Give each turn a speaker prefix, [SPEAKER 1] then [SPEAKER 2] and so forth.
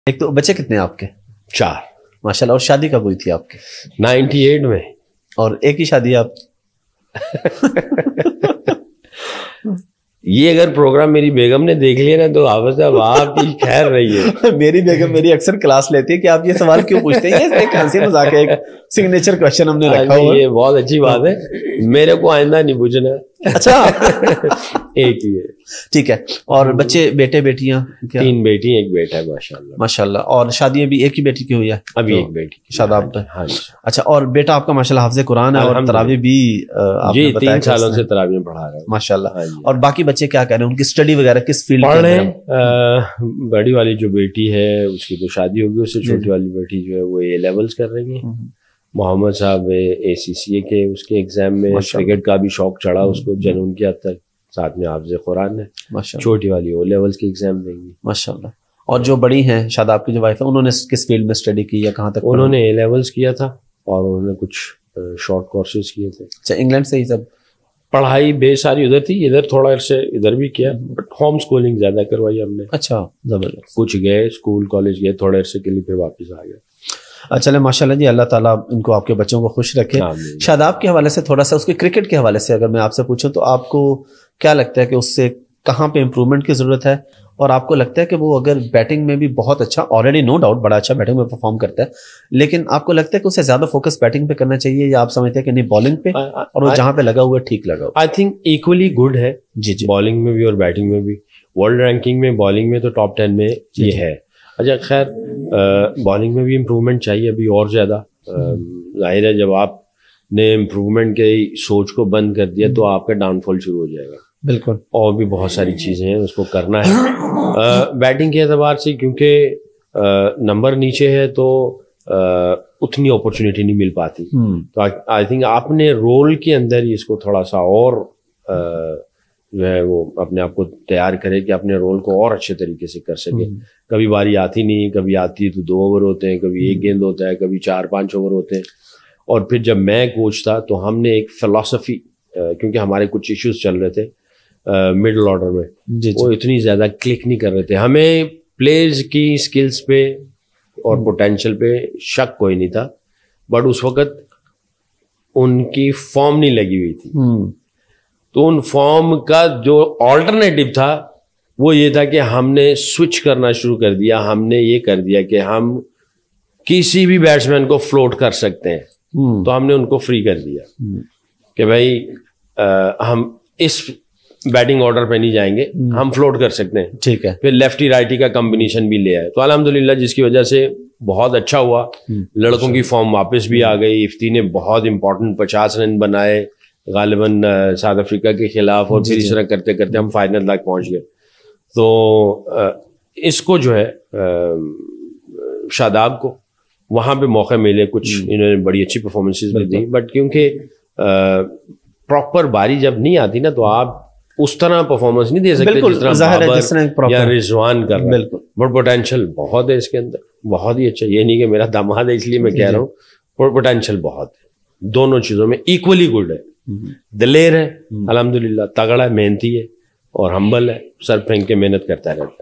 [SPEAKER 1] ایک تو بچے کتنے ہیں آپ کے؟
[SPEAKER 2] 4.
[SPEAKER 1] ماشاءاللہ. اور شادی کب ہوئی تھی آپ کی؟
[SPEAKER 2] 98 میں.
[SPEAKER 1] اور ایک ہی شادی ہے آپ؟
[SPEAKER 2] یہ اگر پروگرام میری بیگم نے دیکھ لیا نا تو آپ کی خیر رہی ہے.
[SPEAKER 1] میری بیگم میری اکثر کلاس لیتی ہے کہ آپ یہ سوال کیوں پوچھتے ہیں. یہ ایک ہنسی مذاق ہے، ایک سگنیچر کوشچن ہم نے رکھا ہوا ہے.
[SPEAKER 2] یہ بہت اچھی بات ہے، میرے کو آئندہ نہیں پوچھنا.
[SPEAKER 1] اچھا.
[SPEAKER 2] ایک ہی ہے.
[SPEAKER 1] ٹھیک ہے. اور بچے بیٹے بیٹیاں؟
[SPEAKER 2] 3 بیٹی 1 بیٹا ہے ماشاءاللہ.
[SPEAKER 1] ماشاءاللہ. اور شادی ابھی ایک ہی بیٹی کی ہوئی ہے؟
[SPEAKER 2] ابھی ایک بیٹی
[SPEAKER 1] شاداب. اچھا. اور بیٹا آپ کا ماشاءاللہ حافظ قرآن ہے اور تراویح بھی
[SPEAKER 2] جی 3 سالوں سے تراویح پڑھا رہا ہے
[SPEAKER 1] ماشاءاللہ. اور باقی بچے کیا کہہ رہے ہیں، ان کی اسٹڈی وغیرہ کس فیلڈ
[SPEAKER 2] پڑھ رہے ہیں؟ بڑی والی جو بیٹی ہے اس کی تو شادی ہوگی، اس سے چھوٹی والی بیٹی جو ہے وہ A لیولز کر رہی ہے. محمد صاحب ACCA کے اس کے ایگزام میں کرکٹ کا بھی شوق چڑھا اس کو جنون کی حد تک، ساتھ میں حافظ قرآن ہے. چھوٹی والی O لیولز کے ایگزام دیں گی
[SPEAKER 1] ماشاءاللہ. اور جو بڑی ہیں شاداب کی جو وائف ہے، انہوں نے کس فیلڈ میں اسٹڈی کی یا کہاں تک؟
[SPEAKER 2] انہوں نے A لیولز کیا تھا اور انہوں نے کچھ شارٹ کورسز کیے تھے.
[SPEAKER 1] اچھا. انگلینڈ سے ہی سب
[SPEAKER 2] پڑھائی بے ساری ادھر تھی، ادھر تھوڑا عرصے ادھر بھی کیا، بٹ ہوم اسکولنگ زیادہ کروائی ہم نے.
[SPEAKER 1] اچھا زبردست.
[SPEAKER 2] کچھ گئے اسکول کالج گئے تھوڑے عرصے کے لیے، پھر واپس آ گئے.
[SPEAKER 1] چلے ماشاءاللہ جی. اللہ تعالیٰ ان کو آپ کے بچوں کو خوش رکھے. شاداب کے حوالے سے تھوڑا سا اس کے کرکٹ کے حوالے سے اگر میں آپ سے پوچھوں تو آپ کو کیا لگتا ہے کہ اس سے کہاں پہ امپروومنٹ کی ضرورت ہے؟ اور آپ کو لگتا ہے کہ وہ اگر بیٹنگ میں بھی بہت اچھا، آلریڈی نو ڈاؤٹ بڑا اچھا بیٹنگ میں پرفارم کرتا ہے، لیکن آپ کو لگتا ہے کہ اسے زیادہ فوکس بیٹنگ پہ کرنا چاہیے، یا آپ سمجھتے ہیں کہ نہیں بالنگ پہ اور وہ جہاں پہ لگا ہوا ہے ٹھیک لگا ہوا؟
[SPEAKER 2] آئی تھنک ایکولی گڈ ہے.
[SPEAKER 1] جی جی.
[SPEAKER 2] بالنگ میں بھی اور بیٹنگ میں بھی. ورلڈ رینکنگ میں بالنگ میں تو ٹاپ 10 میں یہ ہے. اچھا خیر بالنگ میں بھی امپروومنٹ چاہیے ابھی اور زیادہ. ظاہر ہے جب آپ نے امپروومنٹ کی سوچ کو بند کر دیا تو آپ کا ڈاؤن فال شروع ہو جائے گا.
[SPEAKER 1] بالکل.
[SPEAKER 2] اور بھی بہت ساری چیزیں ہیں اس کو کرنا ہے بیٹنگ کے اعتبار سے، کیونکہ نمبر نیچے ہے تو اتنی اپرچونیٹی نہیں مل پاتی. تو آئی تھنک اپنے رول کے اندر ہی اس کو تھوڑا سا اور جو ہے وہ اپنے آپ کو تیار کرے کہ اپنے رول کو اور اچھے طریقے سے کر سکے. کبھی باری آتی نہیں، کبھی آتی تو 2 اوور ہوتے ہیں، کبھی 1 گیند ہوتا ہے، کبھی 4-5 اوور ہوتے ہیں. اور پھر جب میں کوچ تھا تو ہم نے ایک فلسفی، کیونکہ ہمارے کچھ ایشوز چل رہے تھے مڈل آرڈر میں، وہ اتنی زیادہ کلک نہیں کر رہے تھے. ہمیں پلیئرز کی سکلز پہ اور پوٹینشیل پہ شک کوئی نہیں تھا، بٹ اس وقت ان کی فارم نہیں لگی ہوئی تھی. تو ان فارم کا جو آلٹرنیٹو تھا وہ یہ تھا کہ ہم نے سوئچ کرنا شروع کر دیا. ہم نے یہ کر دیا کہ ہم کسی بھی بیٹسمین کو فلوٹ کر سکتے ہیں. تو ہم نے ان کو فری کر دیا کہ بھائی ہم اس بیٹنگ آرڈر پہ نہیں جائیں گے، ہم فلوٹ کر سکتے ہیں.
[SPEAKER 1] ٹھیک ہے.
[SPEAKER 2] پھر لیفٹی رائٹی کا کمبینیشن بھی لے آئے تو الحمدللہ، جس کی وجہ سے بہت اچھا ہوا. لڑکوں کی فارم واپس بھی آ گئی. افتی نے بہت امپورٹنٹ 50 رن بنائے غالباً ساؤتھ افریقہ کے خلاف، اور پھر اس طرح کرتے کرتے ہم فائنل تک پہنچ گئے. تو اس کو جو ہے شاداب کو وہاں پہ موقع ملے، کچھ انہوں نے بڑی اچھی پرفارمنسز بھی دی، بٹ کیونکہ پراپر باری جب نہیں آتی نا تو آپ اس طرح پرفارمنس نہیں دے سکتے جس طرح یا رضوان کر رہا ہے. بٹ پوٹینشیل بہت ہے اس کے اندر، بہت ہی اچھا. یہ نہیں کہ میرا داماد ہے اس لیے میں کہہ رہا ہوں، پوٹینشیل بہت ہے. دونوں چیزوں میں ایکولی گڈ ہے. دلیر ہے الحمدللہ، تگڑا ہے، محنتی ہے اور ہمبل ہے، سر پھینک کے محنت کرتا رہتا ہے.